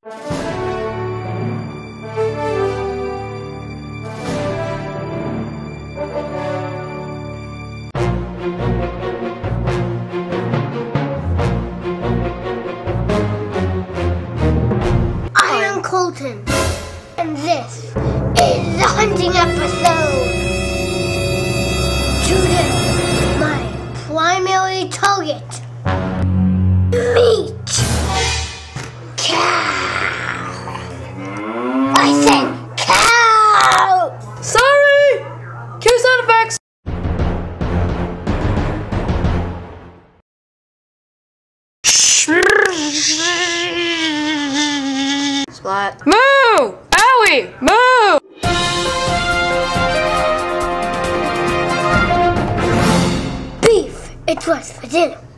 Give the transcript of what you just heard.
I am Colton, and this is the hunting episode. Today, my primary target, meat. Cow. I said cow. Sorry! Cue sound effects! Splat. Moo! Owie! Moo! Beef, it was for dinner.